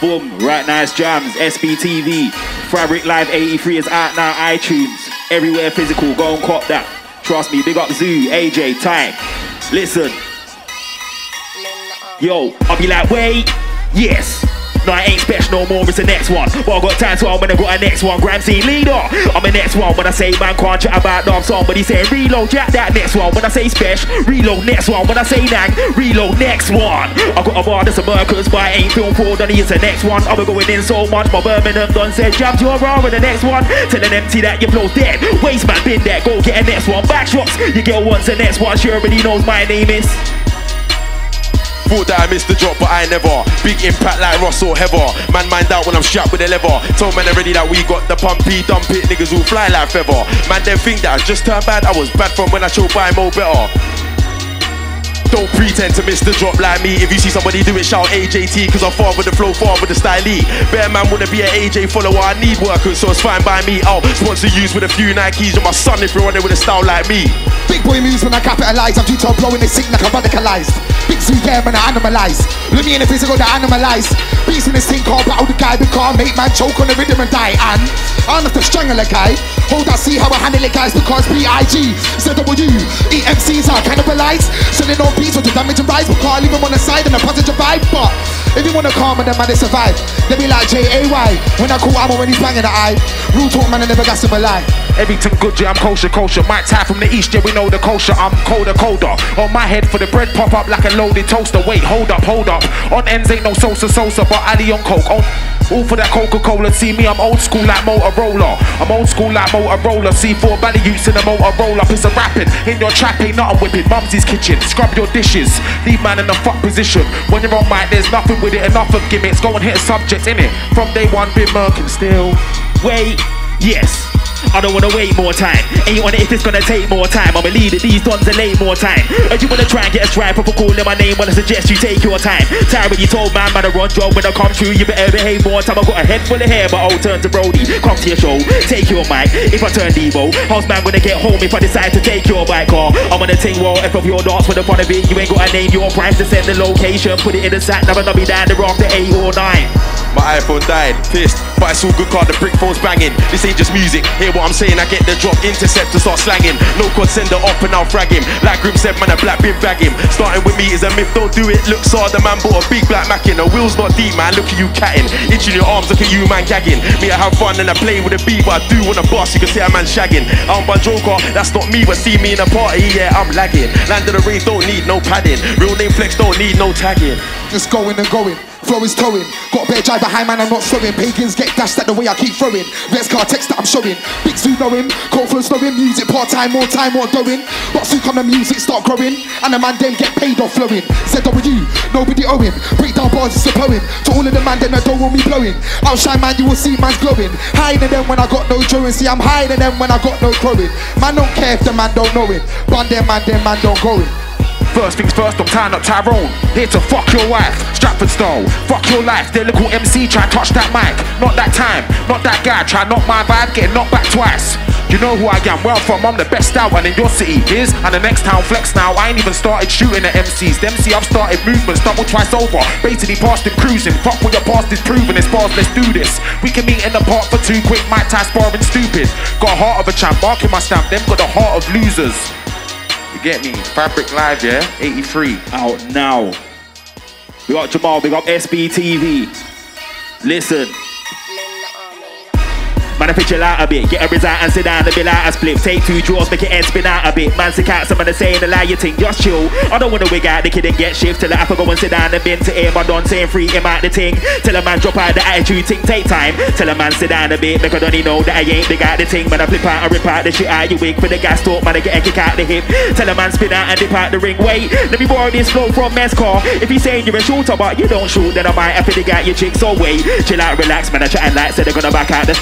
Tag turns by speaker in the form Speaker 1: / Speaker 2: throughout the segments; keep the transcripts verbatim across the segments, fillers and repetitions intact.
Speaker 1: Boom, right, nice jams, S B T V. Fabric Live eighty-three is out now, iTunes. Everywhere physical, go and cop that. Trust me, big up Zoo, A J, Time. Listen. Yo, I'll be like, wait, yes. No, I ain't special no more, it's the next one. But I got time to I'm gonna go a next one. Gram scene leader, I'm the next one. When I say man can't chat about dub song, but he saying reload, jack that next one. When I say special, reload next one. When I say nang, reload next one. I got a bar that's a Mercus, but I ain't film for Donny, it's the next one. I've been going in so much, my Birmingham done said jab to a raw in the next one. Tell an empty that your flow's dead. Waste man been there, go get a next one. Backshots, you get once the next one. She already knows my name is.
Speaker 2: Thought that I missed the drop, but I never. Big impact like Ross or Heather. Man mind out when I'm strapped with the leather. Told man already that we got the pumpy, dump it. Niggas will fly like feather. Man them think that I just turned bad. I was bad from when I showed by more better. Don't pretend to miss the drop like me. If you see somebody do it, shout A J T. Cause I'm far with the flow, far with the style. Better man wanna be an A J follower. I need workers, so it's fine by me. I'll sponsor use with a few Nikes. You're my son if you're on it with a style like me.
Speaker 3: Big boy moves when I capitalize. I'm detail blowing, they sing like I'm radicalized. Big zoo, yeah, man, I animalize. Look me in the physical, they animalize. Beats in this thing, can't battle the guy. We can't make man choke on the rhythm and die. And I don't have to strangle a guy. Hold on, see how I handle it, guys. Because B I G, Z W, E M Cs are cannibalized. Selling all beats with the damage and rise. We can't leave them on the side and a positive vibe. But if you wanna calm them, man, they survive. They be like J A Y. When I call ammo when he's banging the eye. Real talk, man, I never got some alive.
Speaker 1: Everything good, yeah, I'm kosher, kosher. Mike Ty from the east, yeah, we know the kosher. I'm colder, colder. On my head for the bread pop up like a loaded toaster. Wait, hold up, hold up. On ends ain't no Sosa Sosa, but Ali on coke. On, all for that Coca-Cola. See me, I'm old school like Motorola. I'm old school like Motorola. C four Bally Utes in a Motorola. Piss of rapping, in your trap ain't nothing whipping. Mumsy's kitchen, scrub your dishes. Leave man in a fuck position. When you're on mic, there's nothing with it, enough of gimmicks. Go and hit a subject in it. From day one, been murking still. Wait, yes. I don't wanna wait more time. Ain't on it if it's gonna take more time. I'ma lead it, these dons are late more time. If you wanna try and get a stripe for calling my name, well I suggest you take your time. Tired when you told man, man, I run job when I come through, you better behave more time. I got a head full of hair, but I'll turn to Brody. Come to your show, take your mic. If I turn Devo, how's man gonna get home if I decide to take your bike? Or I'm gonna take well, if of your dance for the fun of it, you ain't gotta name your price to send the location. Put it in the sack, never not be down the wrong to eight or nine.
Speaker 2: My iPhone died, pissed, but it's all good car, the brick phone's banging. This ain't just music, hear what I'm saying, I get the drop, intercept to start slanging. No code, send it up and I'll frag him. Like Grim said, man, a black bin bag him. Starting with me is a myth, don't do it, looks hard, the man bought a big black Mac in. The wheel's not deep, man, look at you catting. Itching your arms, look at you, man, gagging. Me, I have fun and I play with a beat, but I do wanna bust, you can see a man shagging. I'm by Joker, that's not me, but see me in a party, yeah, I'm lagging. Land of the race, don't need no padding. Real name flex, don't need no tagging.
Speaker 3: Just going and going. Flow is towing, got a better drive behind man, I'm not slowing. Pagans get dashed at the way I keep throwing. Res car text that I'm showing. Big Zoo knowing, cold flow snowing. Music part time, more time, more doing. But soon come the music start growing, and the man then get paid off flowing. Z W, nobody owing. Break down bars, it's a poem. To all of the man, then I don't want me blowing. Outshine man, you will see man's glowing. Hiding them when I got no drawing. See I'm hiding them when I got no crowing. Man don't care if the man don't know it. Bun them man, them man don't go it.
Speaker 1: First things first, I'm tying up Tyrone. Here to fuck your wife, Stratford style. Fuck your life, their little M C try touch that mic. Not that time, not that guy, try knock my vibe, get knocked back twice. You know who I am, where I'm from, I'm the best out. And in your city, here's and the next town flex now. I ain't even started shooting at M Cs. Them see I've started movements, double twice over. Basically past him cruising, fuck what your past is proving. As far as let's do this, we can meet in the park for two quick, Mike Ty sparring stupid. Got a heart of a champ, marking my stamp, them got the heart of losers. You get me? Fabric Live, yeah? eighty-three. Out now. We got Jamal, we got S B T V. Listen. Man, I pitch it out a bit. Get a result and sit down and be like a split. Take two draws, make it head spin out a bit. Man, sick out, some of the saying the lie you think. Just chill. I don't wanna wig out the kid and get shift. Till I have to go and sit down and bin to him. I done saying free him out the ting. Till a man drop out the attitude, ting, take time. Till a man sit down a bit. Make I don't even know that I ain't the guy the ting. Man, I flip out and rip out the shit out you wig. For the gas talk, man, I get a kick out the hip. Tell a man spin out and dip out the ring. Wait, let me borrow this flow from Mess Car. If he's saying you're a shooter, but you don't shoot, then I might have to dig out your chick. So wait, chill out, relax, man, I chatting like. Said they're gonna back out the strap, length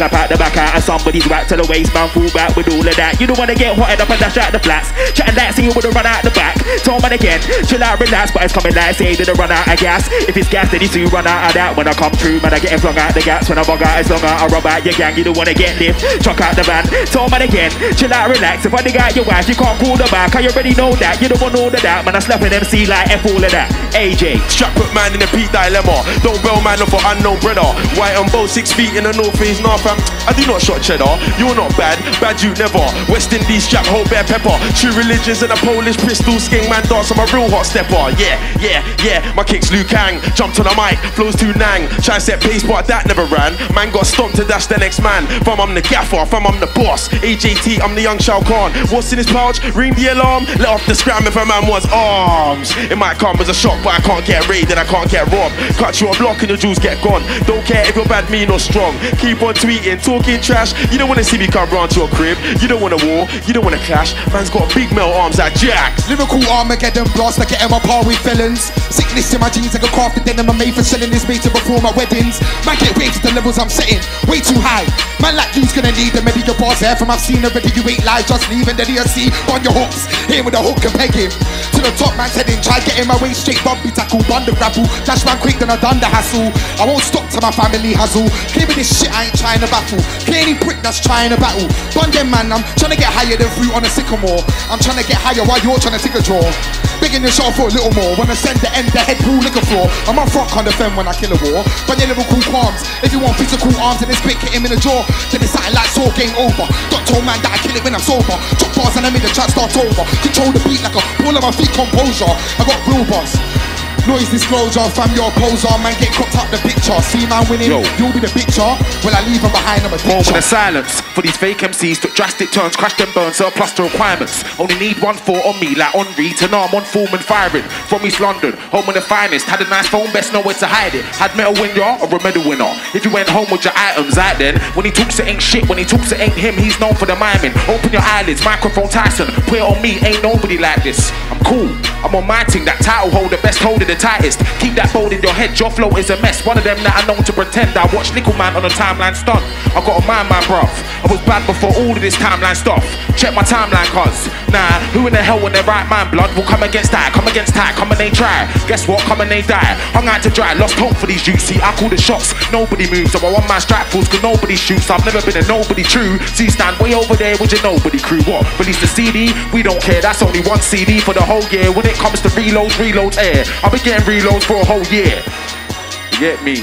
Speaker 1: slap out the back out of somebody's whack till the waist man fall back with all of that. You don't wanna get hotted up and dash out the flats. Chatting like see you would run out the back. Told man again, chill out, relax, but it's coming like say did run out of gas. If it's gas, then you soon run out of that. When I come through, man, I get flung out the gaps. When I bug out, it's long out, I rub out your gang. You don't wanna get lift, chuck out the van. Told man again, chill out, relax. If I dig out your wife, you can't pull the back. I already know that. You don't want all of that, man. I slap an M C like F all of that. A J.
Speaker 2: Strap put man in a Pete dilemma. Don't bail man up for unknown brother. White on both six feet in the north face, north fam. I do not shot cheddar. You're not bad, bad you never. West Indies strap, whole bear pepper. True religions and a Polish pistol sking man dance. I'm a real hot stepper. Yeah, yeah, yeah. My kicks Liu Kang. Jumped on a mic, flows too nang. Try set pace, but that never ran. Man got stomped to dash the next man. Fam, I'm the gaffer, fam, I'm the boss. A J T, I'm the young Shao Kahn. What's in his pouch? Ring the alarm. Let off the scram if a man wants arms. It might come as a shock, but I can't get raided, I can't get robbed. Cut you a block and your jewels get gone. Don't care if you're bad, mean or strong. Keep on tweeting, talking trash. You don't wanna see me come round to your crib. You don't wanna war, you don't wanna clash. Man's got big metal arms like Jack.
Speaker 3: Lyrical Armageddon blast, like getting my par with felons. Sickness in my jeans, I got crafted denim. I'm made for selling this made to before my weddings. Man get way to the levels I'm setting, way too high. Man like you's gonna need the medical bars there from I've seen already. You ain't live, just leave and then you see on your hooks. Hit him with a hook and peg him to the top man's heading. Try getting my way straight, bumpy tackle, bund the grapple. Dash man quick, then I done the hassle. I won't stop till my family hassle. Clear with this shit, I ain't trying to baffle. Clear any prick that's trying to battle. Bun them man, I'm trying to get higher than fruit on a sycamore. I'm trying to get higher while you're trying to take a draw. Big in the shot for a little more. When I send the end, the head pool liquor floor. I'm on front, can't defend when I kill a war. But your lyrical qualms. If you want physical arms and this bit, hit him in the jaw. Then it's something like sword game over. Got told man that I kill it when I'm sober. Drop bars and I make the chat start over. Control the beat like a ball of my feet composure. I got real boss. Noise disclosure, fam, your poser. Man get cropped up the picture. See man winning, Yo. You'll be the picture. Well, I leave him behind, I'm a ditcher.
Speaker 1: Moment of silence for these fake M Cs. Took drastic turns, crashed and burned, surplus to requirements. Only need one for on me, like Henri. To know I'm on form and firing. From East London, home of the finest. Had a nice phone, best know where to hide it. Had metal winner or a medal winner. If you went home with your items out then. When he talks it ain't shit, when he talks it ain't him. He's known for the miming. Open your eyelids, microphone Tyson. Put it on me, ain't nobody like this. I'm cool, I'm on my thing. That title holder, best holder, the tightest. Keep that fold in your head, your flow is a mess. One of them that I known to pretend. I watch Little Man on a timeline stunt. I got a mind, my bruv. I was bad before all of this timeline stuff. Check my timeline, cuz. Nah, who in the hell in their right mind, blood? Will come against that, come against that, come and they try. Guess what, come and they die. Hung out to dry, lost hope for these youths. See, I call the shots, nobody moves. So I want my strike fools, cause nobody shoots. I've never been a nobody true. See, stand way over there with your nobody crew. What? Release the C D? We don't care, that's only one C D for the whole year. When it comes to reloads, reloads air. I've been getting reloads for a whole year. You get me?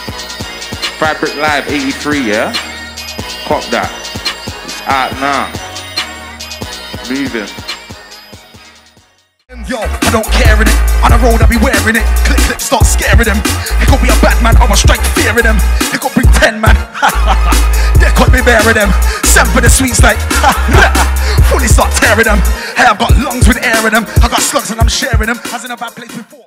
Speaker 1: Fabric Live eighty-three, yeah? Cop that. It's out now. Moving.
Speaker 4: Yo, I don't care in it. On the road I be wearing it. Click, click, start scaring them. You could be a bad man, I'ma strike fear in them. You could bring ten man. They could be bearing them. Send for the sweets like fully start tearing them. Hey, I've got lungs with air in them. I got slugs and I'm sharing them. I was in a bad place before.